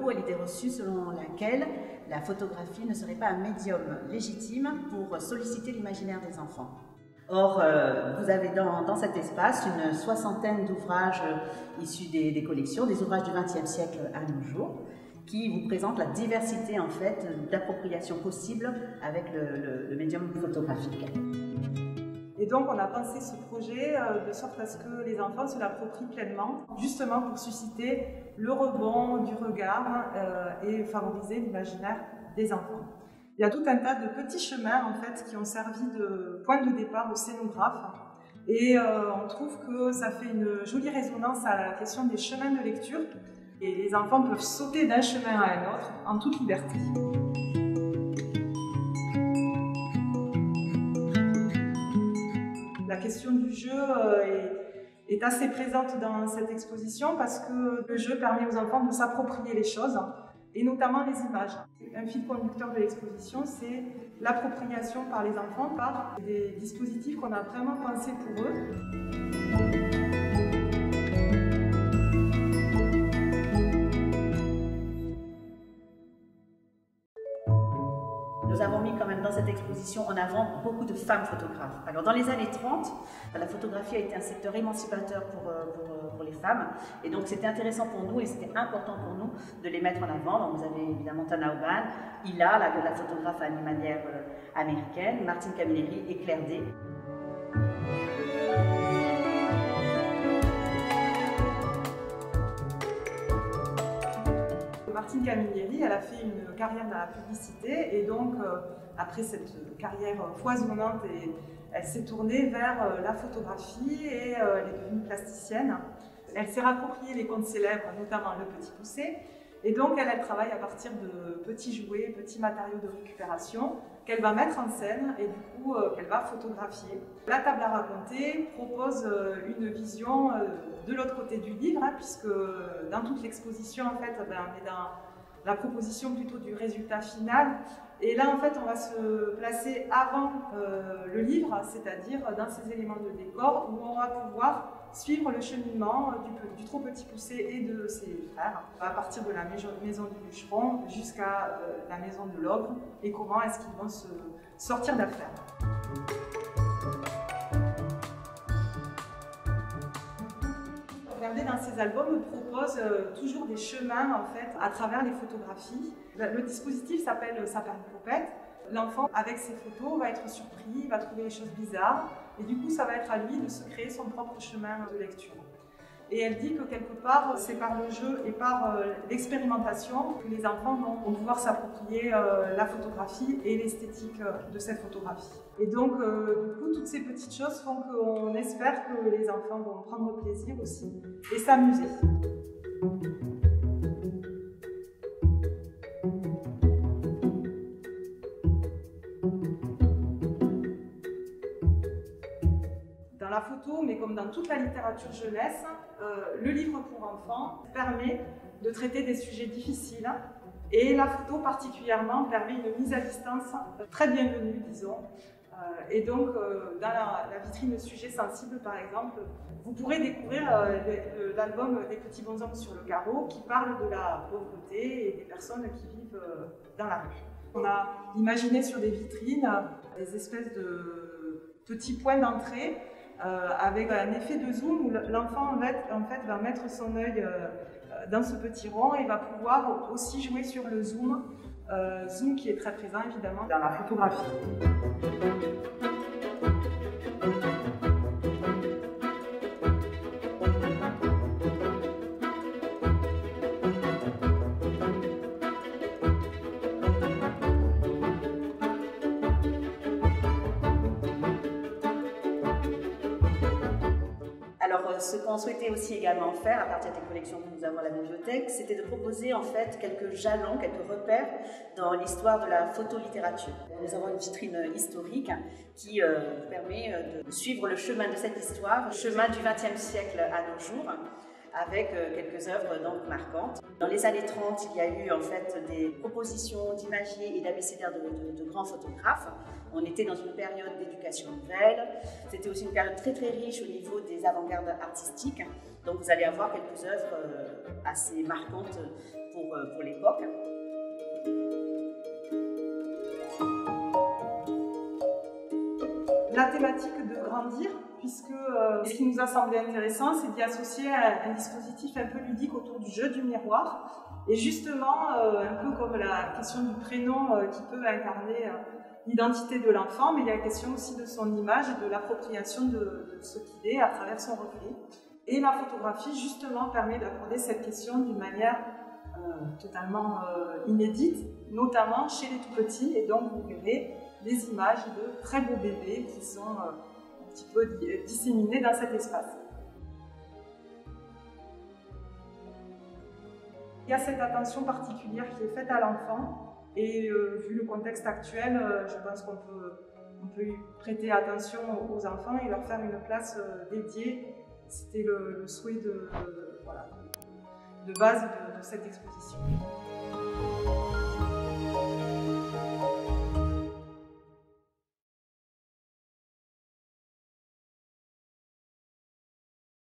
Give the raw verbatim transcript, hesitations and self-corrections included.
beaucoup à l'idée reçue selon laquelle la photographie ne serait pas un médium légitime pour solliciter l'imaginaire des enfants. Or, euh, vous avez dans, dans cet espace une soixantaine d'ouvrages issus des, des collections, des ouvrages du vingtième siècle à nos jours, qui vous présentent la diversité en fait d'appropriation possible avec le, le, le médium photographique. Et donc on a pensé ce projet de sorte à ce que les enfants se l'approprient pleinement, justement pour susciter le rebond du regard euh, et favoriser l'imaginaire des enfants. Il y a tout un tas de petits chemins en fait qui ont servi de point de départ aux scénographes et euh, on trouve que ça fait une jolie résonance à la question des chemins de lecture et les enfants peuvent sauter d'un chemin à un autre en toute liberté. La question du jeu est, est assez présente dans cette exposition parce que le jeu permet aux enfants de s'approprier les choses et notamment les images. Un fil conducteur de l'exposition, c'est l'appropriation par les enfants par des dispositifs qu'on a vraiment pensés pour eux. Nous avons mis quand même dans cette exposition en avant beaucoup de femmes photographes. Alors dans les années trente, la photographie a été un secteur émancipateur pour, pour, pour les femmes et donc c'était intéressant pour nous et c'était important pour nous de les mettre en avant. Donc vous avez évidemment Tana Oban, Ila, la, la photographe animalière euh, américaine, Martine Camilleri et Claire Day. Martine Camilleri, elle a fait une carrière dans la publicité et donc euh, après cette carrière foisonnante, et, elle s'est tournée vers euh, la photographie et euh, elle est devenue plasticienne. Elle s'est appropriée les contes célèbres, notamment Le Petit Poucet, et donc elle, elle travaille à partir de petits jouets, petits matériaux de récupération qu'elle va mettre en scène et du coup euh, qu'elle va photographier. La table à raconter propose euh, une vision euh, de l'autre côté du livre, hein, puisque dans toute l'exposition, en fait, ben, on est dans la proposition plutôt du résultat final. Et là, en fait, on va se placer avant euh, le livre, c'est-à-dire dans ces éléments de décor où on va pouvoir suivre le cheminement du, du trop petit poucet et de ses frères, à partir de la maison du bûcheron jusqu'à euh, la maison de l'ogre, et comment est-ce qu'ils vont se sortir d'affaire. Regardez, dans ces albums, on propose euh, toujours des chemins en fait, à travers les photographies. Le, le dispositif s'appelle Saperlipopette. L'enfant, avec ses photos, va être surpris, va trouver des choses bizarres, et du coup, ça va être à lui de se créer son propre chemin de lecture. Et elle dit que quelque part, c'est par le jeu et par euh, l'expérimentation que les enfants vont, vont pouvoir s'approprier euh, la photographie et l'esthétique euh, de cette photographie. Et donc, euh, du coup, toutes ces petites choses font qu'on espère que les enfants vont prendre plaisir aussi et s'amuser. Dans la photo, mais comme dans toute la littérature jeunesse, euh, le livre pour enfants permet de traiter des sujets difficiles et la photo particulièrement permet une mise à distance très bienvenue, disons. Euh, et donc, euh, dans la, la vitrine sujets sensibles, par exemple, vous pourrez découvrir euh, l'album Des petits bonshommes sur le carreau qui parle de la pauvreté et des personnes qui vivent euh, dans la rue. On a imaginé sur des vitrines des espèces de petits points d'entrée Euh, avec un effet de zoom où l'enfant en fait, en fait, va mettre son œil euh, dans ce petit rond et va pouvoir aussi jouer sur le zoom, euh, zoom qui est très présent évidemment dans la photographie. Alors, ce qu'on souhaitait aussi également faire, à partir des collections que nous avons à la bibliothèque, c'était de proposer en fait quelques jalons, quelques repères dans l'histoire de la photolittérature. Nous avons une vitrine historique qui euh, permet de suivre le chemin de cette histoire, le chemin du vingtième siècle à nos jours, avec euh, quelques œuvres donc marquantes. Dans les années trente, il y a eu en fait des propositions d'imagiers et d'abécédaires de, de, de grands photographes. On était dans une période d'éducation nouvelle. C'était aussi une période très très riche au niveau des avant-gardes artistiques. Donc vous allez avoir quelques œuvres assez marquantes pour, pour l'époque. La thématique de grandir, puisque euh, ce qui nous a semblé intéressant, c'est d'y associer un, un dispositif un peu ludique autour du jeu du miroir. Et justement, euh, un peu comme la question du prénom euh, qui peut incarner euh, l'identité de l'enfant, mais il y a la question aussi de son image et de l'appropriation de, de ce qu'il est à travers son reflet. Et la photographie, justement, permet d'aborder cette question d'une manière euh, totalement euh, inédite, notamment chez les tout-petits. Et donc, vous verrez des images de très beaux bébés qui sont euh, un petit peu disséminés dans cet espace. Il y a cette attention particulière qui est faite à l'enfant et euh, vu le contexte actuel, euh, je pense qu'on peut, on peut y prêter attention aux enfants et leur faire une place euh, dédiée. C'était le, le souhait de, euh, voilà, de base de, de cette exposition.